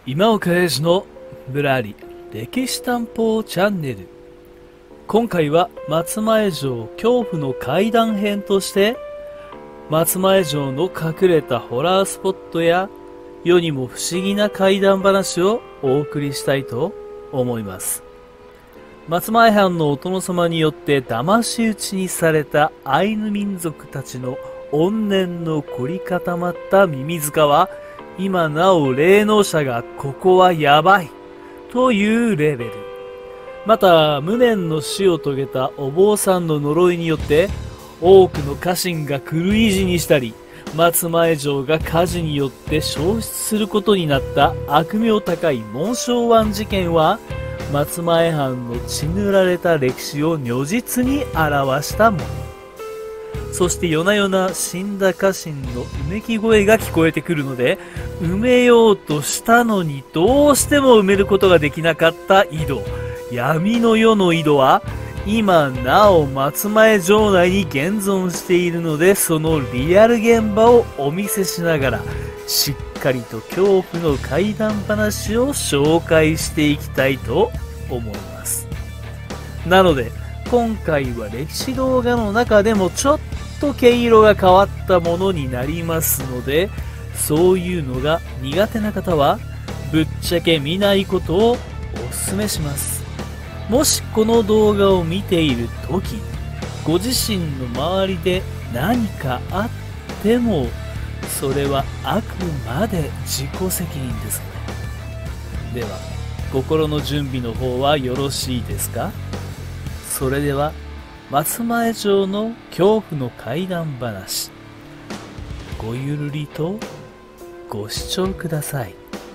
今岡英二のぶらり歴史探訪チャンネル。今回は松前城恐怖の怪談編として、松前城の隠れたホラースポットや世にも不思議な怪談話をお送りしたいと思います。松前藩のお殿様によって騙し討ちにされたアイヌ民族たちの怨念の凝り固まったミミズカは、今なお霊能者がここはやばいというレベル。また無念の死を遂げたお坊さんの呪いによって多くの家臣が狂い死にしたり、松前城が火事によって焼失することになった悪名高い紋章湾事件は、松前藩の血塗られた歴史を如実に表したもの。そして夜な夜な死んだ家臣のうめき声が聞こえてくるので、埋めようとしたのにどうしても埋めることができなかった井戸、闇の世の井戸は今なお松前城内に現存しているので、そのリアル現場をお見せしながらしっかりと恐怖の怪談話を紹介していきたいと思います。なので今回は歴史動画の中でもちょっと毛色が変わったものになりますので、そういうのが苦手な方はぶっちゃけ見ないことをお勧めします。もしこの動画を見ている時、ご自身の周りで何かあっても、それはあくまで自己責任ですね。では心の準備の方はよろしいですか？それでは松前城の恐怖の怪談話、ごゆるりとご視聴ください。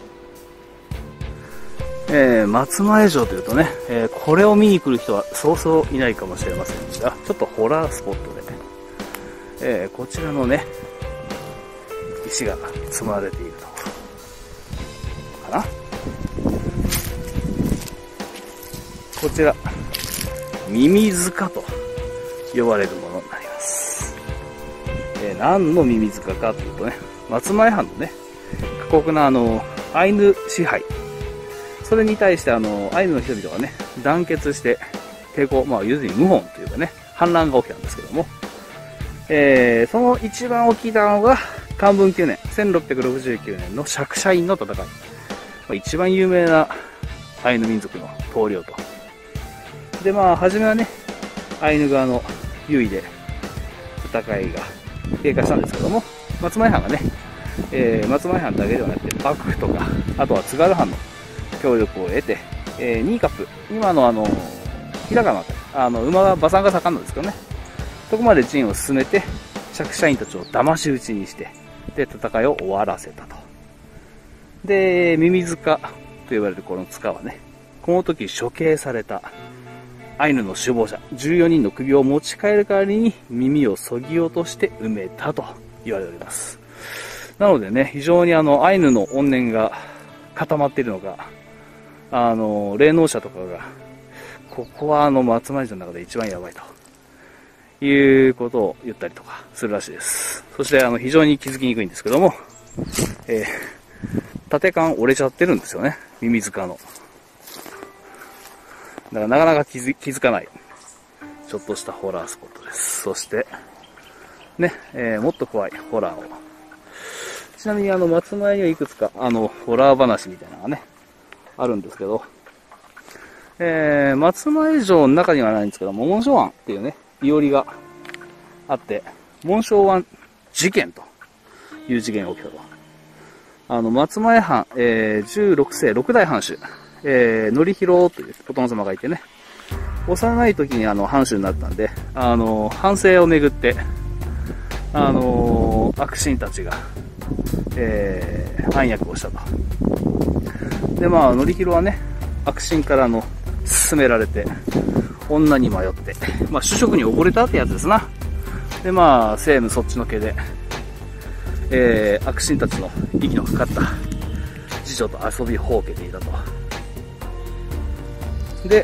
松前城というとね、これを見に来る人はそうそういないかもしれませんが、ちょっとホラースポットで、こちらのね石が積まれているのかな。こちらミミズカと呼ばれるものになります。何のミミズカかというとね、松前藩のね過酷なアイヌ支配、それに対してアイヌの人々がね団結して抵抗、要するに謀反というかね反乱が起きたんですけども、その一番起きたのが寛文9年1669年の釈迦院の戦い、一番有名なアイヌ民族の棟梁と。で初めはねアイヌ側の優位で戦いが経過したんですけども、松前藩がね、松前藩だけではなくて幕府とか、あとは津軽藩の協力を得て、新冠、今の日高の馬が馬産が盛んなんですけどね、そこまで陣を進めて釈迦院たちを騙し討ちにして、で戦いを終わらせたと。でミミズカと呼ばれるこの塚はね、この時処刑されたアイヌの首謀者14人の首を持ち帰る代わりに耳をそぎ落として埋めたと言われております。なのでね、非常にアイヌの怨念が固まっているのか、霊能者とかがここは松前城の中で一番やばいということを言ったりとかするらしいです。そして非常に気づきにくいんですけども、縦管折れちゃってるんですよね、ミミズカの。だからなかなか気づかない、ちょっとしたホラースポットです。そして、ね、もっと怖いホラーを。ちなみに松前にはいくつか、ホラー話みたいなのがね、あるんですけど、松前城の中にはないんですけど、紋章湾っていうね、いおりがあって、紋章湾事件という事件が起きたと。松前藩、16世6代藩主、範弘というお殿様がいてね、幼い時に藩主になったんで、藩政をめぐって、悪臣たちが、暗躍をしたと。で範弘はね、悪臣から勧められて、女に迷って、主食に溺れたってやつですな。で政務そっちのけで、悪臣たちの息のかかった次女と遊びほうけていたと。で、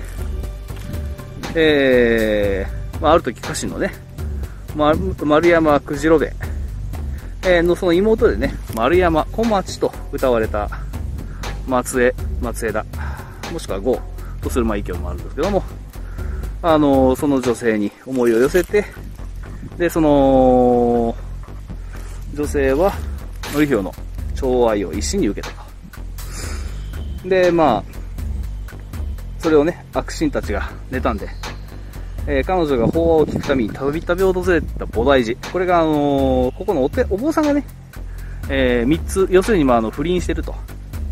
ある時家臣のね、丸山九次郎兵衛のその妹でね、丸山小町と歌われた松枝、もしくは郷とする意見もあるんですけども、その女性に思いを寄せて、で、その、女性は、典弘の寵愛を一身に受けたと。で、それをね、悪神たちが妬んで、彼女が法話を聞くためにたびたび訪れた菩提寺。これが、ここのお坊さんがね、3つ、要するに不倫してると。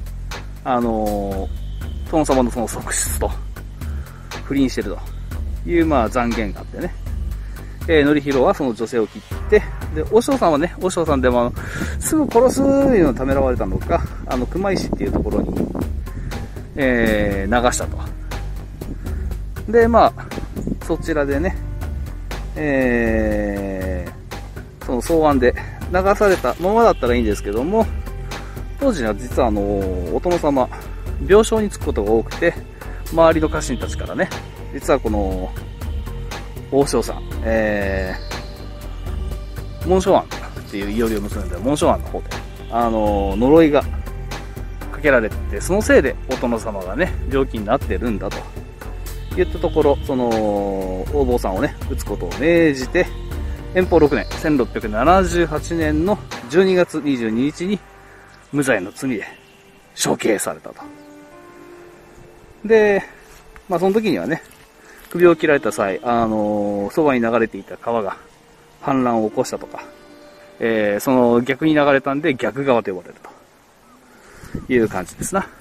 殿様のその側室と不倫してるという残言があってね、典弘はその女性を切って、で和尚さんはね、和尚さんでもすぐ殺すいうのをためらわれたのか、熊石っていうところに、流したと。でそちらでね、その草案で流されたままだったらいいんですけども、当時は実はお殿様、病床につくことが多くて、周りの家臣たちからね、実はこの、王将さん、紋章庵っていう祈りを結んで、紋章庵の方で、呪いがかけられて、そのせいでお殿様がね、病気になってるんだと言ったところ、その、お坊さんをね、撃つことを命じて、延保6年、1678年の12月22日に、無罪の罪で処刑されたと。で、その時にはね、首を切られた際、そばに流れていた川が氾濫を起こしたとか、その逆に流れたんで逆川と呼ばれるという感じですな。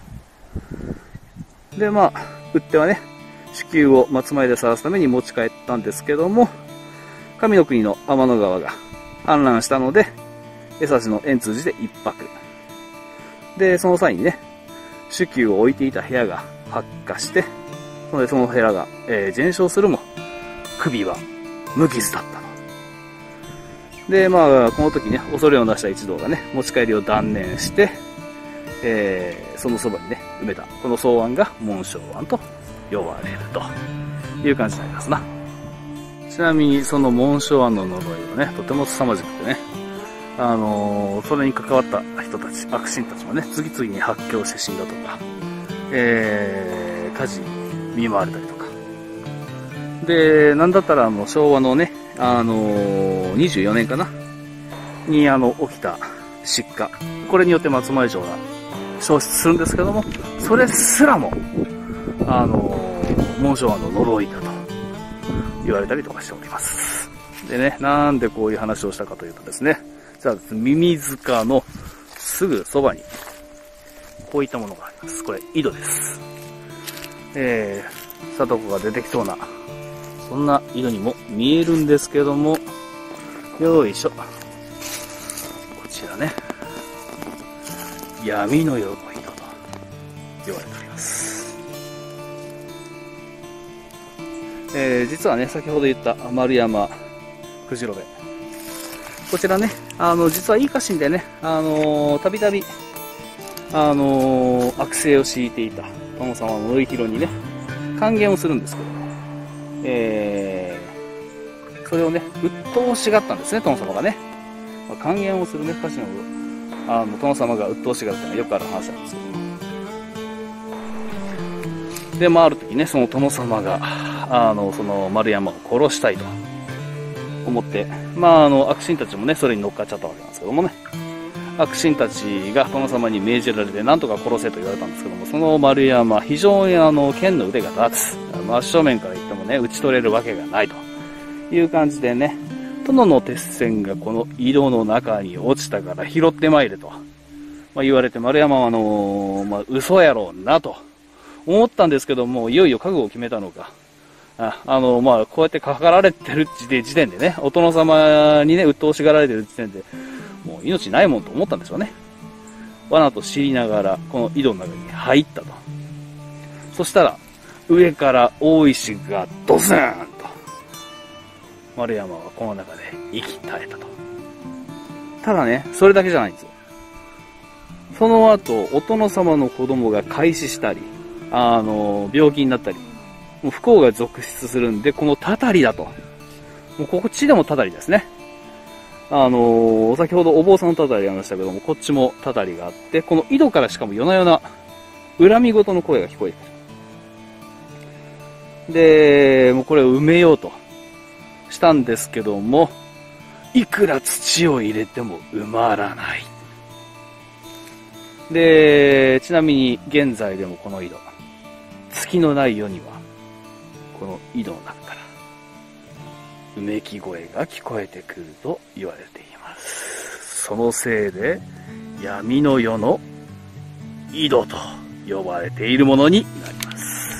で、打ってはね、子宮を松前で晒すために持ち帰ったんですけども、神の国の天の川が氾濫したので、江差の円通寺で一泊。で、その際にね、子宮を置いていた部屋が発火して、その部屋が、全焼するも、首は無傷だったの。で、この時ね、恐れをなした一同がね、持ち帰りを断念して、そのそばにね、埋めた、この草案が紋章案と呼ばれるという感じになりますな。ちなみに、その紋章案の呪いはね、とても凄まじくてね、それに関わった人たち、悪神たちもね、次々に発狂して死んだとか、火事に見舞われたりとか。で、なんだったら昭和のね、24年かなに起きた失火。これによって松前城が消失するんですけども、それすらも、紋章案の呪いだと言われたりとかしております。でね、なんでこういう話をしたかというとですね、じゃあ、耳塚のすぐそばに、こういったものがあります。これ、井戸です。貞子が出てきそうな、そんな井戸にも見えるんですけども、よいしょ。こちらね、闇の夜の井戸と言われております。実はね、先ほど言った丸山くじろべ。こちらね、実はいい家臣でね、たびたび、悪性を敷いていた殿様の典弘にね、還元をするんですけども、それをね、鬱陶しがったんですね、殿様がね。還元をするね、家臣を、殿様が鬱陶しがるっていうのはよくある話なんですけども。で、ある時ね、その殿様が、その丸山を殺したいと思って、悪神たちもね、それに乗っかっちゃったわけなんですけどもね。悪神たちが殿様に命じられて、なんとか殺せと言われたんですけども、その丸山、非常に剣の腕が立つ。真正面から言ってもね、打ち取れるわけがないという感じでね、殿の鉄線がこの井戸の中に落ちたから拾ってまいれと、言われて、丸山は嘘やろうなと思ったんですけども、いよいよ覚悟を決めたのか。こうやってかかられてる時点でね、お殿様にね、鬱陶しがられてる時点で、もう命ないもんと思ったんでしょうね。罠と知りながら、この井戸の中に入ったと。そしたら、上から大石がドスーンと。丸山はこの中で息絶えたと。ただね、それだけじゃないんですよ。その後、お殿様の子供が壊死したり、病気になったり、もう不幸が続出するんで、このたたりだと。もうこっちでもたたりですね。 先ほどお坊さんのたたりありましたけども、こっちもたたりがあって、この井戸からしかも夜な夜な恨み事の声が聞こえてくる。で、もうこれを埋めようとしたんですけども、いくら土を入れても埋まらない。で、ちなみに現在でもこの井戸、月のない夜には、この井戸の中から、うめき声が聞こえてくると言われています。そのせいで、闇の世の井戸と呼ばれているものになります。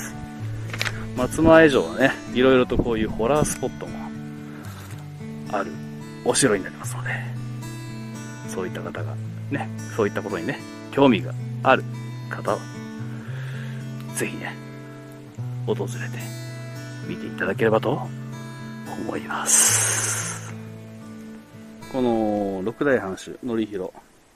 松前城はね、いろいろとこういうホラースポットもあるお城になりますので、そういった方がね、そういったことにね、興味がある方は、ぜひね、訪れて見ていただければと思います。この六代藩主範弘、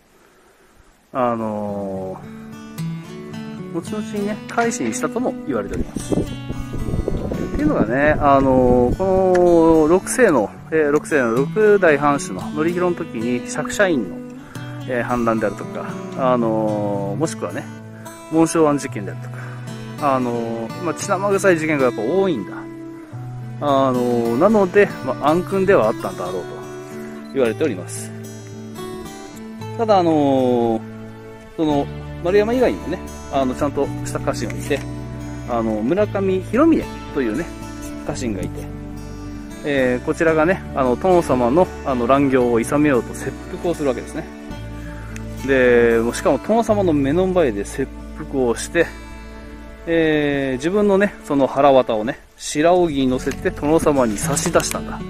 後々にね、改心したとも言われております。っていうのがね、この六世の六代藩主の範弘の時に釈迦院の、反乱であるとか、もしくはね、紋章庵事件であるとか、血生臭い事件がやっぱ多いんだ。なので、暗君ではあったんだろうと言われております。ただ、その、丸山以外にもね、ちゃんとした家臣がいて、村上弘峰というね、家臣がいて、こちらがね、殿様の乱行を諌めようと切腹をするわけですね。で、しかも殿様の目の前で切腹をして、自分のね、その腹渡をね、白扇に乗せて殿様に差し出したんだ。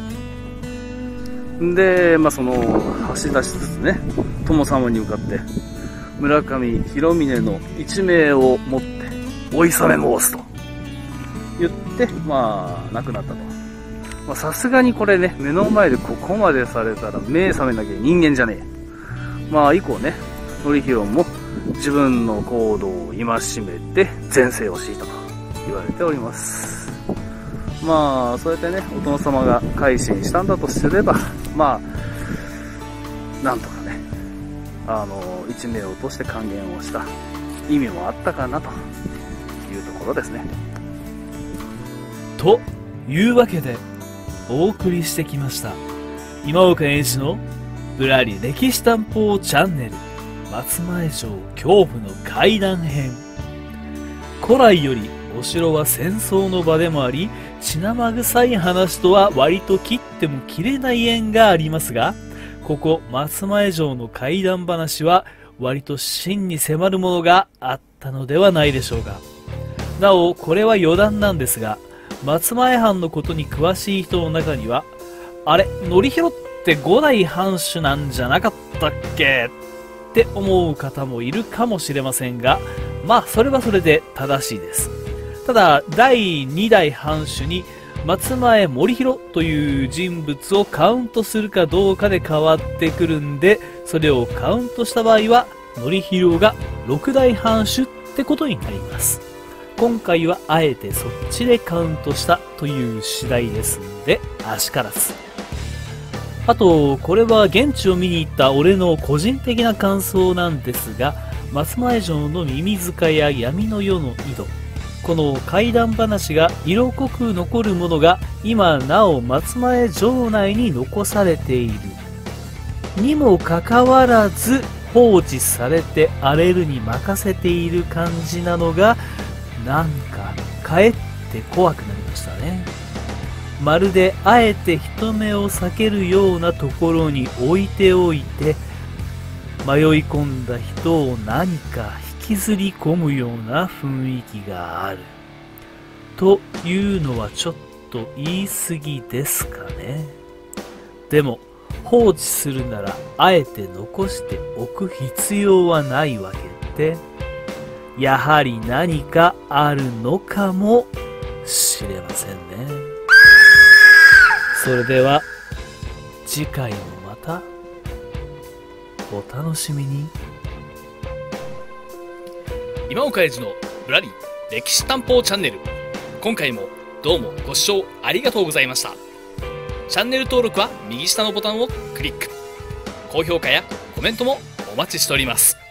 で、その、差し出しつつね、殿様に向かって、村上弘峰の一命をもって、お諌め申すと言って、亡くなったと。さすがにこれね、目の前でここまでされたら、目覚めなきゃ人間じゃねえ。以降ね、範弘も自分の行動を戒めて前世を敷いたと言われております。そうやってね、お殿様が改心したんだとすれば、なんとかね、一命を落として還元をした意味もあったかなというところですね。 というわけで、お送りしてきました。今岡英二のぶらり歴史探訪チャンネル、松前城恐怖の怪談編。古来よりお城は戦争の場でもあり、血生臭い話とは割と切っても切れない縁がありますが、ここ松前城の怪談話は割と真に迫るものがあったのではないでしょうか。なお、これは余談なんですが、松前藩のことに詳しい人の中には、あれ、範弘って5代藩主なんじゃなかったっけって思う方もいるかもしれませんが、それはそれで正しいです。ただ、第2代藩主に松前盛弘という人物をカウントするかどうかで変わってくるんで、それをカウントした場合は、範弘が6代藩主ってことになります。今回はあえてそっちでカウントしたという次第ですんで、あしからず。あと、これは現地を見に行った俺の個人的な感想なんですが、松前城のミミズカや闇の世の井戸、この怪談話が色濃く残るものが今なお松前城内に残されているにもかかわらず、放置されて荒れるに任せている感じなのが、なんかかえって怖くなりましたね。まるであえて人目を避けるようなところに置いておいて、迷い込んだ人を何か引きずり込むような雰囲気があるというのはちょっと言い過ぎですかね。でも放置するならあえて残しておく必要はないわけで、やはり何かあるのかもしれませんね。それでは次回もまたお楽しみに。今岡英二のぶらり歴史探訪チャンネル、今回もどうもご視聴ありがとうございました。 チャンネル登録は右下のボタンをクリック。高評価やコメントもお待ちしております。